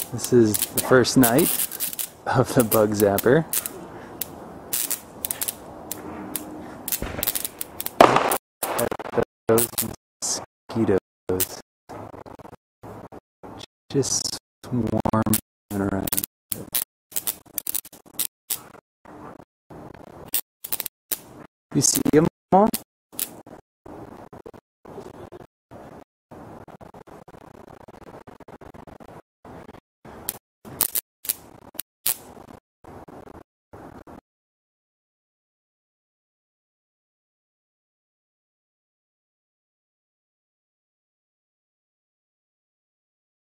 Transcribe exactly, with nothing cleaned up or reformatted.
This is the first night of the bug zapper. Those mosquitoes just swarming around. You see them all?